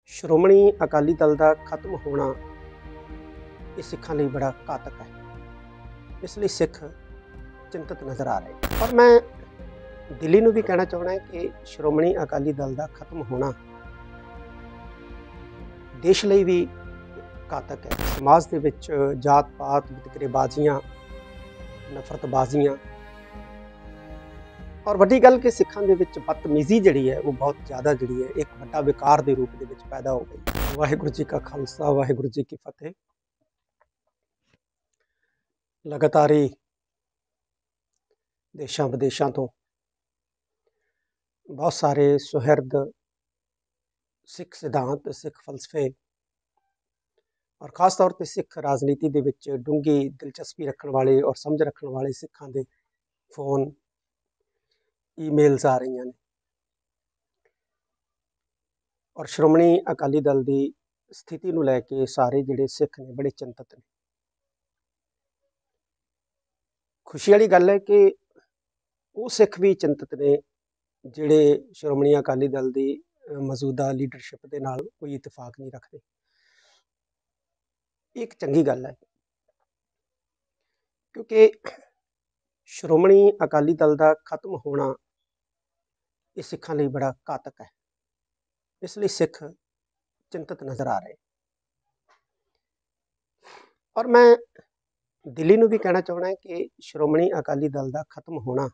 ਸ਼੍ਰੋਮਣੀ ਅਕਾਲੀ ਦਲ ਦਾ ਖਤਮ ਹੋਣਾ ਇਹ ਸਿੱਖਾਂ ਲਈ ਬੜਾ ਘਾਤਕ ਹੈ। ਇਸ ਲਈ ਸਿੱਖ ਚਿੰਤਤ ਨਜ਼ਰ ਆ ਰਹੇ। ਪਰ ਮੈਂ ਦਿੱਲੀ ਨੂੰ ਵੀ ਕਹਿਣਾ ਚਾਹੁੰਦਾ ਕਿ ਸ਼੍ਰੋਮਣੀ ਅਕਾਲੀ ਦਲ ਦਾ ਖਤਮ ਹੋਣਾ ਦੇਸ਼ ਲਈ ਵੀ ਘਾਤਕ ਹੈ। ਸਮਾਜ ਦੇ ਵਿੱਚ ਜਾਤ ਪਾਤ ਵਿਤਕਰੇਬਾਜ਼ੀਆਂ, ਨਫ਼ਰਤਬਾਜ਼ੀਆਂ ਔਰ ਵੱਡੀ ਗੱਲ ਕਿ ਸਿੱਖਾਂ ਦੇ ਵਿੱਚ ਬਦਤਮੀਜ਼ੀ ਜਿਹੜੀ ਹੈ ਉਹ ਬਹੁਤ ਜ਼ਿਆਦਾ ਜਿਹੜੀ ਹੈ ਇੱਕ ਵੱਡਾ ਵਿਕਾਰ ਦੇ ਰੂਪ ਦੇ ਵਿੱਚ ਪੈਦਾ ਹੋ ਗਈ। ਵਾਹਿਗੁਰੂ ਜੀ ਕਾ ਖਾਲਸਾ, ਵਾਹਿਗੁਰੂ ਜੀ ਕੀ ਫਤਿਹ। ਲਗਾਤਾਰ ਹੀ ਦੇਸ਼ਾਂ ਵਿਦੇਸ਼ਾਂ ਤੋਂ ਬਹੁਤ ਸਾਰੇ ਸੁਹਿਰਦ ਸਿੱਖ ਸਿਧਾਂਤ, ਸਿੱਖ ਫਲਸਫੇ ਔਰ ਖਾਸ ਤੌਰ ਤੇ ਸਿੱਖ ਰਾਜਨੀਤੀ ਦੇ ਵਿੱਚ ਡੂੰਘੀ ਦਿਲਚਸਪੀ ਰੱਖਣ ਵਾਲੇ ਔਰ ਸਮਝ ਰੱਖਣ ਵਾਲੇ ਸਿੱਖਾਂ ਦੇ ਫੋਨ, ਈਮੇਲਸ ਆ ਰਹੀਆਂ ਨੇ ਔਰ ਸ਼੍ਰੋਮਣੀ ਅਕਾਲੀ ਦਲ ਦੀ ਸਥਿਤੀ ਨੂੰ ਲੈ ਕੇ ਸਾਰੇ ਜਿਹੜੇ ਸਿੱਖ ਨੇ ਬੜੇ ਚਿੰਤਤ ਨੇ। ਖੁਸ਼ੀ ਵਾਲੀ ਗੱਲ ਹੈ ਕਿ ਉਹ ਸਿੱਖ ਵੀ ਚਿੰਤਤ ਨੇ ਜਿਹੜੇ ਸ਼੍ਰੋਮਣੀ ਅਕਾਲੀ ਦਲ ਦੀ ਮੌਜੂਦਾ ਲੀਡਰਸ਼ਿਪ ਦੇ ਨਾਲ ਕੋਈ ਇਤਫਾਕ ਨਹੀਂ ਰੱਖਦੇ। ਇਹ ਇੱਕ ਚੰਗੀ ਗੱਲ ਹੈ ਕਿਉਂਕਿ ਸ਼੍ਰੋਮਣੀ ਅਕਾਲੀ ਦਲ ਦਾ ਖਤਮ ਹੋਣਾ ਇਹ ਸਿੱਖਾਂ ਲਈ ਬੜਾ ਘਾਤਕ ਹੈ। ਇਸ ਲਈ ਸਿੱਖ ਚਿੰਤਤ ਨਜ਼ਰ ਆ ਰਹੇ। ਔਰ ਮੈਂ ਦਿੱਲੀ ਨੂੰ ਵੀ ਕਹਿਣਾ ਚਾਹੁੰਦਾ ਕਿ ਸ਼੍ਰੋਮਣੀ ਅਕਾਲੀ ਦਲ ਦਾ ਖਤਮ ਹੋਣਾ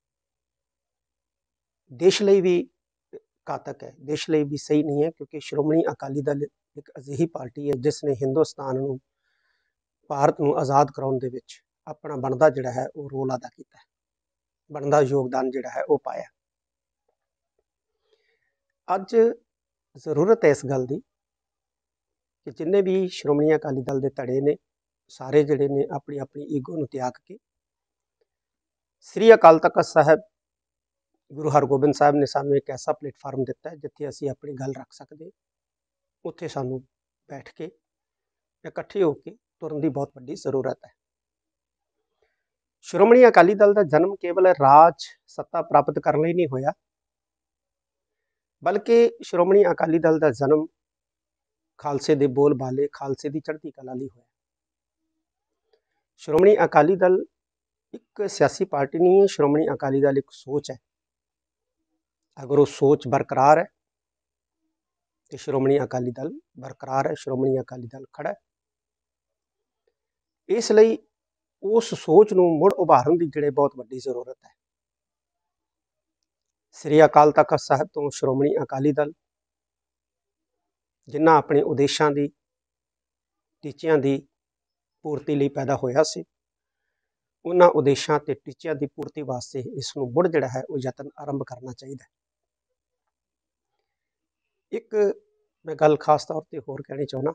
ਦੇਸ਼ ਲਈ ਵੀ ਘਾਤਕ ਹੈ, ਦੇਸ਼ ਲਈ ਵੀ ਸਹੀ ਨਹੀਂ ਹੈ ਕਿਉਂਕਿ ਸ਼੍ਰੋਮਣੀ ਅਕਾਲੀ ਦਲ ਇੱਕ ਅਜਿਹੀ ਪਾਰਟੀ ਹੈ ਜਿਸ ਨੇ ਹਿੰਦੁਸਤਾਨ ਨੂੰ, ਭਾਰਤ ਨੂੰ ਆਜ਼ਾਦ ਕਰਾਉਣ ਦੇ ਵਿੱਚ ਆਪਣਾ ਬਣਦਾ ਜਿਹੜਾ ਹੈ ਉਹ ਰੋਲ ਅਦਾ ਕੀਤਾ ਹੈ, ਬਣਦਾ ਯੋਗਦਾਨ ਜਿਹੜਾ ਹੈ ਉਹ ਪਾਇਆ। ਅੱਜ ਜ਼ਰੂਰਤ ਹੈ ਇਸ ਗੱਲ ਦੀ ਕਿ ਜਿੰਨੇ ਵੀ ਸ਼੍ਰੋਮਣੀ ਅਕਾਲੀ ਦਲ ਦੇ ਧੜੇ ਨੇ ਸਾਰੇ ਜਿਹੜੇ ਨੇ ਆਪਣੀ ਆਪਣੀ ਈਗੋ ਨੂੰ ਤਿਆਗ ਕੇ ਸ੍ਰੀ ਅਕਾਲ ਤਖਤ ਸਾਹਿਬ, ਗੁਰੂ ਹਰਗੋਬਿੰਦ ਸਾਹਿਬ ਨੇ ਸਾਨੂੰ ਇੱਕ ਐਸਾ ਪਲੇਟਫਾਰਮ ਦਿੱਤਾ ਹੈ ਜਿੱਥੇ ਅਸੀਂ ਆਪਣੀ ਗੱਲ ਰੱਖ ਸਕਦੇ, ਉੱਥੇ ਸਾਨੂੰ ਬੈਠ ਕੇ ਇਕੱਠੇ ਹੋ ਕੇ ਤੁਰਨ ਦੀ ਬਹੁਤ ਵੱਡੀ ਜ਼ਰੂਰਤ ਹੈ। ਸ਼੍ਰੋਮਣੀ ਅਕਾਲੀ ਦਲ ਦਾ ਜਨਮ ਕੇਵਲ ਰਾਜ ਸੱਤਾ ਪ੍ਰਾਪਤ ਕਰਨ ਲਈ ਨਹੀਂ ਹੋਇਆ, ਬਲਕਿ ਸ਼੍ਰੋਮਣੀ ਅਕਾਲੀ ਦਲ ਦਾ ਜਨਮ ਖਾਲਸੇ ਦੇ ਬੋਲ ਬਾਲੇ, ਖਾਲਸੇ ਦੀ ਚੜ੍ਹਦੀ ਕਲਾ ਲਈ ਹੋਇਆ। ਸ਼੍ਰੋਮਣੀ ਅਕਾਲੀ ਦਲ ਇੱਕ ਸਿਆਸੀ ਪਾਰਟੀ ਨਹੀਂ ਹੈ, ਸ਼੍ਰੋਮਣੀ ਅਕਾਲੀ ਦਲ ਇੱਕ ਸੋਚ ਹੈ। ਅਗਰ ਉਹ ਸੋਚ ਬਰਕਰਾਰ ਹੈ ਤੇ ਸ਼੍ਰੋਮਣੀ ਅਕਾਲੀ ਦਲ ਬਰਕਰਾਰ ਹੈ, ਸ਼੍ਰੋਮਣੀ ਅਕਾਲੀ ਦਲ ਖੜਾ ਹੈ। ਇਸ ਲਈ ਉਸ ਸੋਚ ਨੂੰ ਮੁੜ ਉਭਾਰਨ ਦੀ ਜਿਹੜੇ ਬਹੁਤ ਵੱਡੀ ਜ਼ਰੂਰਤ ਹੈ। ਸ੍ਰੀ ਅਕਾਲ ਤਖਤ ਸਾਹਿਬ ਤੋਂ ਸ਼੍ਰੋਮਣੀ ਅਕਾਲੀ ਦਲ ਜਿਨ੍ਹਾਂ ਆਪਣੇ ਉਦੇਸ਼ਾਂ ਦੀ, ਟੀਚਿਆਂ ਦੀ ਪੂਰਤੀ ਲਈ ਪੈਦਾ ਹੋਇਆ ਸੀ, ਉਹਨਾਂ ਉਦੇਸ਼ਾਂ ਤੇ ਟੀਚਿਆਂ ਦੀ ਪੂਰਤੀ ਵਾਸਤੇ ਇਸ ਨੂੰ ਮੁੜ ਜਿਹੜਾ ਹੈ ਉਹ ਯਤਨ ਆਰੰਭ ਕਰਨਾ ਚਾਹੀਦਾ ਹੈ। ਇੱਕ ਮੈਂ ਗੱਲ ਖਾਸ ਤੌਰ ਤੇ ਹੋਰ ਕਹਿਣੀ ਚਾਹੁੰਦਾ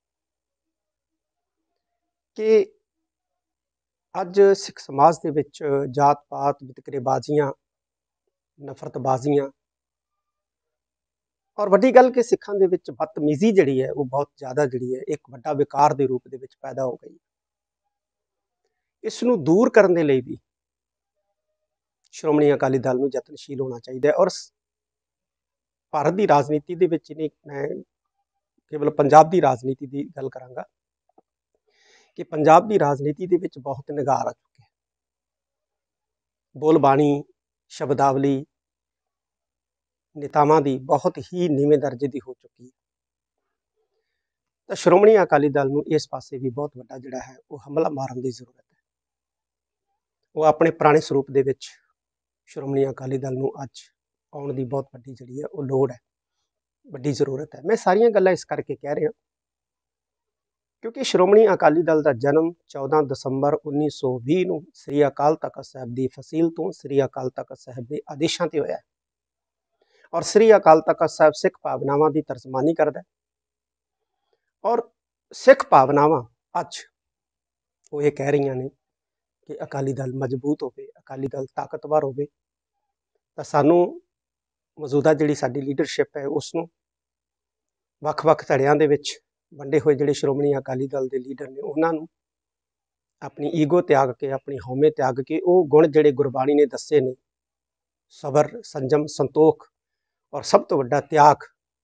ਕਿ ਅੱਜ ਸਿੱਖ ਸਮਾਜ ਦੇ ਵਿੱਚ ਜਾਤ ਪਾਤ ਵਿਤਕਰੇਬਾਜ਼ੀਆਂ, ਨਫ਼ਰਤਬਾਜ਼ੀਆਂ ਔਰ ਵੱਡੀ ਗੱਲ ਕਿ ਸਿੱਖਾਂ ਦੇ ਵਿੱਚ ਬਦਤਮੀਜ਼ੀ ਜਿਹੜੀ ਹੈ ਉਹ ਬਹੁਤ ਜ਼ਿਆਦਾ ਜਿਹੜੀ ਹੈ ਇੱਕ ਵੱਡਾ ਵਿਕਾਰ ਦੇ ਰੂਪ ਦੇ ਵਿੱਚ ਪੈਦਾ ਹੋ ਗਈ। ਇਸ ਨੂੰ ਦੂਰ ਕਰਨ ਦੇ ਲਈ ਵੀ ਸ਼੍ਰੋਮਣੀ ਅਕਾਲੀ ਦਲ ਨੂੰ ਯਤਨਸ਼ੀਲ ਹੋਣਾ ਚਾਹੀਦਾ ਹੈ। ਔਰ ਭਾਰਤ ਦੀ ਰਾਜਨੀਤੀ ਦੇ ਵਿੱਚ ਨਹੀਂ, ਮੈਂ ਕੇਵਲ ਪੰਜਾਬ ਦੀ ਰਾਜਨੀਤੀ ਦੀ ਗੱਲ ਕਰਾਂਗਾ ਕਿ ਪੰਜਾਬ ਦੀ ਰਾਜਨੀਤੀ ਦੇ ਵਿੱਚ ਬਹੁਤ ਨਿਗਾਰ ਆ ਚੁੱਕੇ ਹੈ। ਬੋਲਬਾਣੀ, ਸ਼ਬਦਾਵਲੀ ਨੇਤਾਵਾਂ ਦੀ ਬਹੁਤ ਹੀ ਨੀਵੇਂ ਦਰਜੇ ਦੀ ਹੋ ਚੁੱਕੀ ਹੈ। ਤਾਂ ਸ਼੍ਰੋਮਣੀ ਅਕਾਲੀ ਦਲ ਨੂੰ ਇਸ ਪਾਸੇ ਵੀ ਬਹੁਤ ਵੱਡਾ ਜਿਹੜਾ ਹੈ ਉਹ ਹਮਲਾ ਮਾਰਨ ਦੀ ਜ਼ਰੂਰਤ ਹੈ। ਉਹ ਆਪਣੇ ਪੁਰਾਣੇ ਸਰੂਪ ਦੇ ਵਿੱਚ ਸ਼੍ਰੋਮਣੀ ਅਕਾਲੀ ਦਲ ਨੂੰ ਅੱਜ ਆਉਣ ਦੀ ਬਹੁਤ ਵੱਡੀ ਜਿਹੜੀ ਹੈ ਉਹ ਲੋੜ ਹੈ, ਵੱਡੀ ਜ਼ਰੂਰਤ ਹੈ। ਮੈਂ ਸਾਰੀਆਂ ਗੱਲਾਂ ਇਸ ਕਰਕੇ ਕਹਿ ਰਿਹਾ ਕਿਉਂਕਿ ਸ਼੍ਰੋਮਣੀ ਅਕਾਲੀ ਦਲ ਦਾ ਜਨਮ 14 ਦਸੰਬਰ 1920 ਨੂੰ ਸ੍ਰੀ ਅਕਾਲ ਤਖਤ ਸਾਹਿਬ ਦੀ ਫਸੀਲ ਤੋਂ ਸ੍ਰੀ ਅਕਾਲ ਤਖਤ ਸਾਹਿਬ ਦੇ ਆਦੇਸ਼ਾਂ ਤੇ ਹੋਇਆ ਔਰ ਸ੍ਰੀ ਅਕਾਲ ਤਖਤ ਸਾਹਿਬ ਸਿੱਖ ਭਾਵਨਾਵਾਂ ਦੀ ਤਰਜਮਾਨੀ ਕਰਦਾ ਔਰ ਸਿੱਖ ਭਾਵਨਾਵਾਂ ਅੱਜ ਉਹ ਇਹ ਕਹਿ ਰਹੀਆਂ ਨੇ ਕਿ ਅਕਾਲੀ ਦਲ ਮਜ਼ਬੂਤ ਹੋਵੇ, ਅਕਾਲੀ ਦਲ ਤਾਕਤਵਰ ਹੋਵੇ। ਤਾਂ ਸਾਨੂੰ ਮੌਜੂਦਾ ਜਿਹੜੀ ਸਾਡੀ ਲੀਡਰਸ਼ਿਪ ਹੈ ਉਸ ਨੂੰ ਵੱਖ-ਵੱਖ ਧੜਿਆਂ ਦੇ ਵਿੱਚ ਵੰਡੇ ਹੋਏ ਜਿਹੜੇ ਸ਼੍ਰੋਮਣੀ ਅਕਾਲੀ ਦਲ ਦੇ ਲੀਡਰ ਨੇ ਉਹਨਾਂ ਨੂੰ ਆਪਣੀ ਈਗੋ ਤਿਆਗ ਕੇ, ਆਪਣੀ ਹਉਮੈ ਤਿਆਗ ਕੇ ਉਹ ਗੁਣ ਜਿਹੜੇ ਗੁਰਬਾਣੀ ਨੇ ਦੱਸੇ ਨੇ, ਸਬਰ, ਸੰਜਮ, ਸੰਤੋਖ ਔਰ ਸਭ ਤੋਂ ਵੱਡਾ ਤਿਆਗ,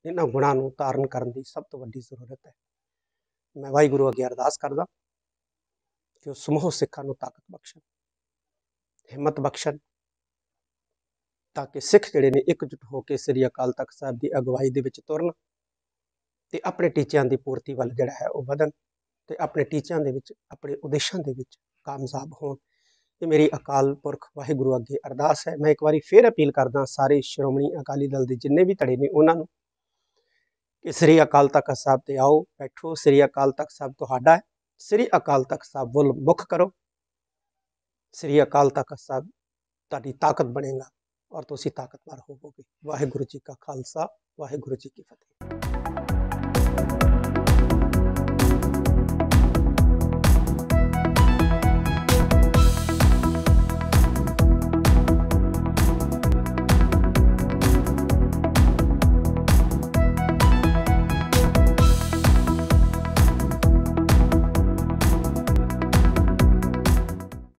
ਇਹਨਾਂ ਗੁਣਾਂ ਨੂੰ ਧਾਰਨ ਕਰਨ ਦੀ ਸਭ ਤੋਂ ਵੱਡੀ ਜ਼ਰੂਰਤ ਹੈ। ਮੈਂ ਵਾਹਿਗੁਰੂ ਅੱਗੇ ਅਰਦਾਸ ਕਰਦਾ ਕਿ ਉਹ ਸਮੂਹ ਸਿੱਖਾਂ ਨੂੰ ਤਾਕਤ ਬਖਸ਼ਣ, ਹਿੰਮਤ ਬਖਸ਼ਣ, ਤਾਂ ਕਿ ਸਿੱਖ ਜਿਹੜੇ ਨੇ ਇਕਜੁੱਟ ਹੋ ਕੇ ਸ੍ਰੀ ਅਕਾਲ ਤਖਤ ਸਾਹਿਬ ਦੀ ਅਗਵਾਈ ਦੇ ਵਿੱਚ ਤੁਰਨ ਤੇ ਆਪਣੇ ਟੀਚਿਆਂ ਦੀ ਪੂਰਤੀ ਵੱਲ ਜਿਹੜਾ ਹੈ ਉਹ ਵਧਣ ਤੇ ਆਪਣੇ ਟੀਚਿਆਂ ਦੇ ਵਿੱਚ, ਆਪਣੇ ਉਦੇਸ਼ਾਂ ਦੇ ਵਿੱਚ ਕਾਮਯਾਬ ਹੋਣ। ਇਹ ਮੇਰੀ ਅਕਾਲ ਪੁਰਖ ਵਾਹਿਗੁਰੂ ਅੱਗੇ ਅਰਦਾਸ ਹੈ। ਮੈਂ ਇੱਕ ਵਾਰੀ ਫਿਰ ਅਪੀਲ ਕਰਦਾ ਸਾਰੇ ਸ਼੍ਰੋਮਣੀ ਅਕਾਲੀ ਦਲ ਦੇ ਜਿੰਨੇ ਵੀ ਧੜੇ ਨੇ ਉਹਨਾਂ ਨੂੰ ਕਿ ਸ੍ਰੀ ਅਕਾਲ ਤਖਤ ਸਾਹਿਬ ਤੇ ਆਓ, ਬੈਠੋ। ਸ੍ਰੀ ਅਕਾਲ ਤਖਤ ਸਾਹਿਬ ਤੁਹਾਡਾ ਹੈ। ਸ੍ਰੀ ਅਕਾਲ ਤਖਤ ਸਾਹਿਬ ਵੱਲ ਮੁੱਖ ਕਰੋ। ਸ੍ਰੀ ਅਕਾਲ ਤਖਤ ਸਾਹਿਬ ਤੁਹਾਡੀ ਤਾਕਤ ਬਣੇਗਾ ਔਰ ਤੁਸੀਂ ਤਾਕਤਵਰ ਹੋਵੋਗੇ। ਵਾਹਿਗੁਰੂ ਜੀ ਕਾ ਖਾਲਸਾ, ਵਾਹਿਗੁਰੂ ਜੀ ਕੀ ਫਤਿਹ।